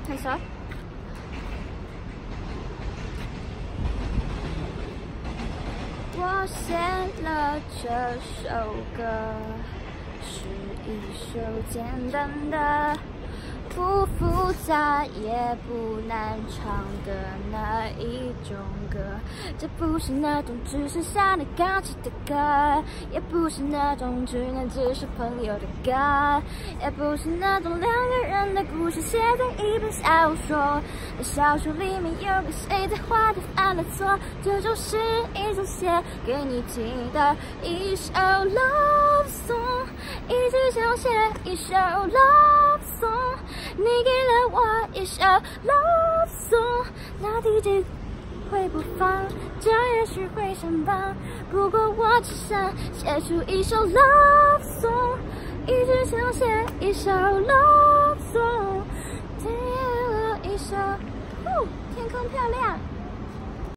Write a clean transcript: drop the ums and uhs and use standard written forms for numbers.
开始。我写了这首歌，是一首简单的。 不复杂也不难唱的那一种歌，这不是那种只剩下你钢琴的歌，也不是那种只能只是朋友的歌，也不是那种两个人的故事写在一本小说。那小说里面有个谁在画的犯了错，这就是一首写给你听的一首 love song， 一直想写一首 love song。 你给了我一首 love song， 那 DJ 会播放，这也许会上榜。不过我只想写出一首 love song， 一直想写一首 love song， 写了一首，天空漂亮。